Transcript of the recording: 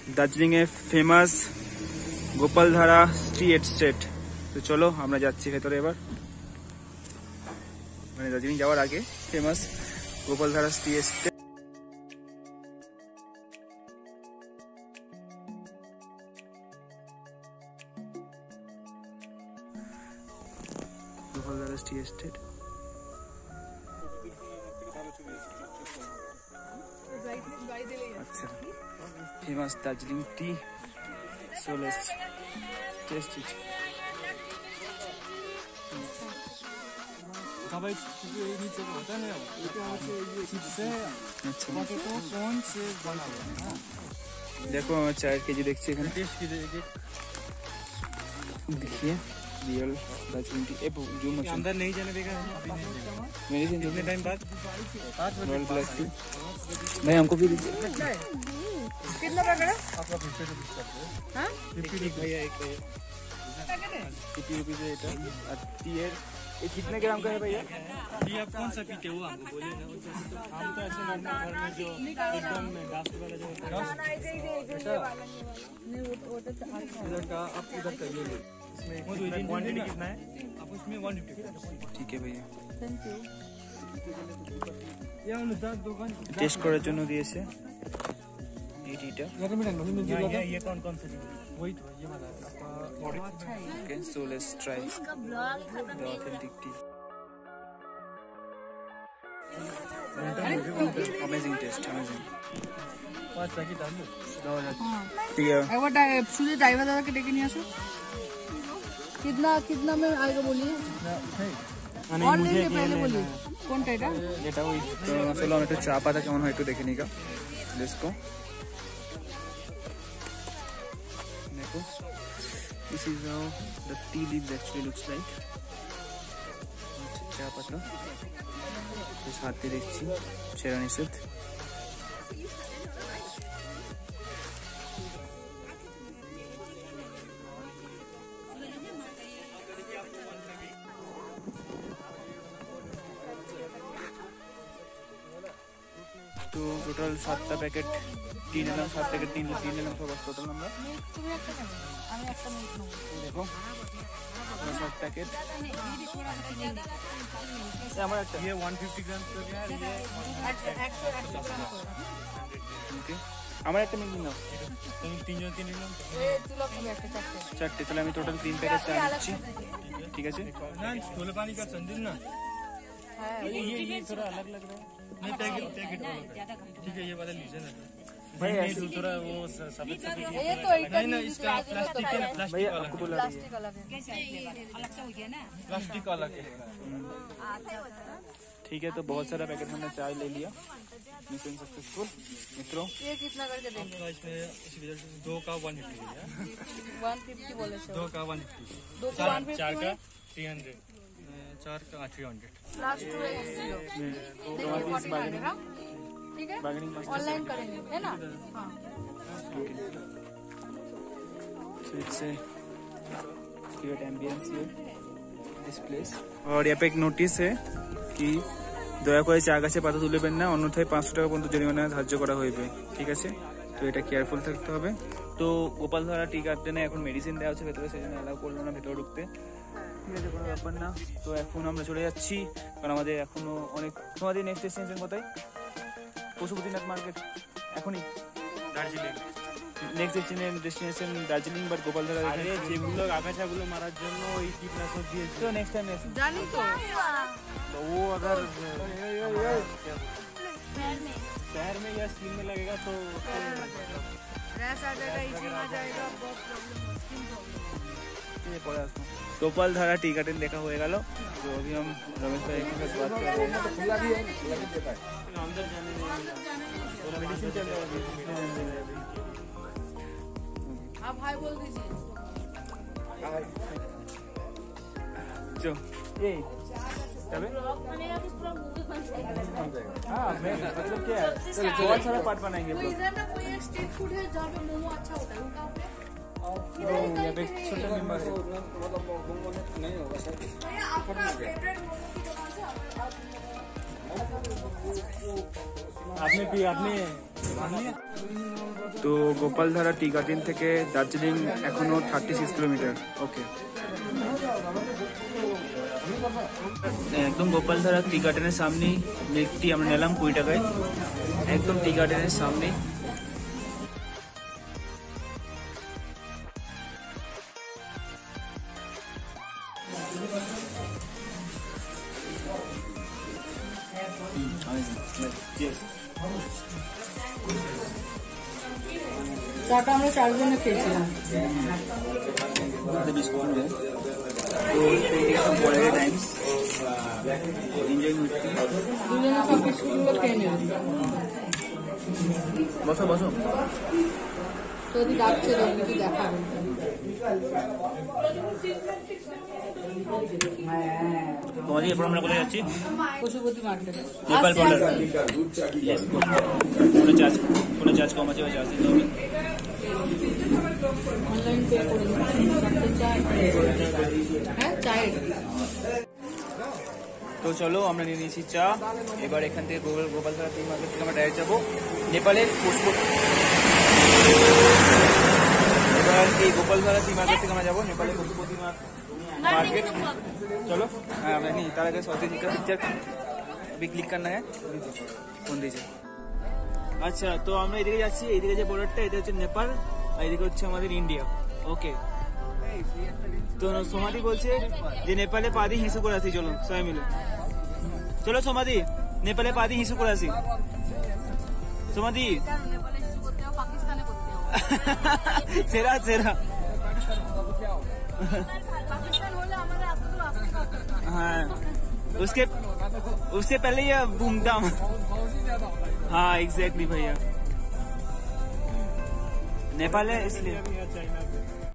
দার্জিলিং এ famous Gopaldhara tea estate. তো চলো আমরা যাচ্ছি ভেতরে এবার, মানে দার্জিলিং যাওয়ার আগে famous Gopaldhara tea estate. Gopaldhara tea estate আচ্ছা, famous Darjeeling tea. So let's taste it. देखो मैं 4 केजी देखছি এখানে। देखिए रियल दार्जिलिंग टी। ए जो मत अंदर नहीं जाने देगा मेडिसिन कितने टाइम बाद? 5 बजे टी भाई हमको भी दीजिए। कितना पैकेट है आपका? 50 रुपीस का है। हां 50 भैया एक पैकेट 50 रुपीस है এটা। और टी है ये कितने ग्राम का है भैया? ये आप कौन सा पीते हो हमको बोलिए ना। हम तो ऐसे नॉर्मल घर में जो एकदम डास्ट वाला जो होता है नहीं वो तो इधर का आप इधर का ये इसमें क्वांटिटी कितना है आप उसमें 150। ठीक है भैया थैंक यू। ये अनुसार दुकान টেস্ট করার জন্য দিয়েছে এই টিটা। ये कौन कौन सा वही तो ये वाला okay so let's try the authentic tea. Amazing taste, amazing. 5 packet डालो। ठीक है एक बार सुधीर ड्राइवर दादा के लेके नहीं आसो। कितना कितना में आएगा बोलिए और लेंगे पहले बोलिए कौन टा এটা? এটা ওই তো চলো আমি একটু চা পাতা কেমন হয় একটু দেখে নিকা। Let's go. देखो this is how the tea leaves actually looks like। চা পাতা তো সাথে দেখছি চেরানি সুদ। तो टोटल 7টা প্যাকেট टी নিলাম, 7 প্যাকেট टी নিলাম সব টোটাল আমরা। তুমি একটা কেন আমি একটা মিনিট নেব। দেখো 7 প্যাকেট আমার একটা ये 150 ग्राम का क्या है ये 100 গ্রাম করে। ওকে আমার একটা মিনিট নাও। तुम 3 जन 3 निकलो ए तुला कब একটা চারটে তাহলে আমি টোটাল 3 প্যাকেট চা নিচ্ছি। ঠিক আছে ना छोले पानी का संदिल ना है ये थोड़ा अलग लग रहा है। नहीं पैकेट पैकेट ठीक है ये वाला लीजिए ना भाई नहीं थोड़ा वो सफेद सफेद ये तो एक नहीं ना इसका प्लास्टिक है ना प्लास्टिक भैया वाला आपको बोला प्लास्टिक अलग है अलग से हो गया ना। प्लास्टिक अलग है। ठीक है तो बहुत सारा पैकेट हमने चाय ले लिया। मिशन सक्सेसफुल मित्रों। ये कितना करके देंगे? इसमें इस वजह से 2 का 150 है 150 बोले सर। 2 का 150 2 को 150 4 का 300 4 का 300 लास्ट टू ठीक है बार्गेनिंग ऑनलाइन करेंगे है ना। हाँ so it's a great ambience here this place। और यहाँ पे एक नोटिस है कि দয়া করে চা গাছে পাতা তুলবেন না, অন্যথায় 500 টাকা পর্যন্ত জরিমানা ধার্য করা হইবে। ঠিক আছে তো এটা কেয়ারফুল থাকতে হবে। তো গোপালধারা টি গার্ডেনে এখন মেডিসিন দেওয়া হচ্ছে ভেতরে, সেজন্য অ্যালাউ করলো না ভেতরে ঢুকতে। ঠিক আছে কোনো ব্যাপার না। তো এখন আমরা চলে যাচ্ছি কারণ আমাদের এখনো অনেক। তোমাদের নেক্সট ডেস্টিনেশন কোথায়? পশুপতিনাথ মার্কেট এখনই Darjeeling. Next destination Darjeeling but Gopaldhara. আরে যেগুলো আগাছাগুলো মারার জন্য ওই কীটনাশক দিয়েছে তো নেক্সট টাইম जानी तो तो वो अगर पैर में या स्किन में लगेगा तो रैश आ जाएगा, इचिंग आ जाएगा, बहुत प्रॉब्लम है, स्किन प्रॉब्लम। पड़े आसपास गोपालधारा टी गार्डन देखा हो गया। तो अभी हम रमेश भाई के साथ बात कर रहे हैं। खुला भी है, देता है अंदर जाने में मेडिसिन चल रहा है। आप हाय बोल दीजिए। जो ये हाँ मतलब क्या है बहुत सारा पार्ट बनाएंगे। तो इधर ना कोई एक स्ट्रीट फूड है जहाँ पे मोमो अच्छा होता है, उनका यहाँ पे छोटा मेंबर है। नहीं होगा सर। आपका फेवरेट मोमो की दुकान से आपने पी आपने তো গোপালধারা টি গার্ডেন থেকে দার্জিলিং এখনো 36 কিলোমিটার। ওকে, একদম গোপালধারা টি গার্ডেনের সামনেই মিল্ক টি আমরা নিলাম 20 টাকায়, একদম টি গার্ডেনের সামনেই। চাটা আমরা 4 জনে খেয়েছিলাম। बिस्कुट है तो पड़ेगा टाइम्स एंजॉय करती দুজনে সব বিস্কুটগুলো খেয়ে নেবে। बसो बसो যদি ডাকছে কিছু দেখাবে। তোমাদের এরপর আমরা কোথায় যাচ্ছি? পশুপতি মার্কেটে। নেপাল বর্ডার। यस, কোনো চার্জ কম আছে বা চার্জ দিতে হবে? অনলাইন পে করে হ্যাঁ চায়ের। তো চলো আমরা নিয়ে নিয়েছি চা। এবার এখান থেকে গোপালধারা টি মার্কেট থেকে আমরা ডাইরেক্ট যাবো নেপালের পশুপতি। এবার এই গোপালধারা টি মার্কেট থেকে আমরা যাবো নেপালের পশুপতি मार्केट। चलो हाँ मैं नहीं तारा के सौते जी का पिक्चर अभी क्लिक करना है फोन दीजिए। আচ্ছা, তো আমরা এদিকে যাচ্ছি, এইদিকে যে বর্ডারটা এটা হচ্ছে নেপাল আর এদিকে হচ্ছে আমাদের ইন্ডিয়া। ওকে, তো সোমাদি বলছে যে নেপালে পা দিয়ে হিসু করে আসি, চলো সবাই মিলে চলো সোমাদি নেপালে পা দিয়ে হিসু করে আসি। সোমাদি সেরা সেরা हाँ, उसके पहले ये धूमधाम। हाँ एग्जैक्टली भैया, नेपाल है इसलिए।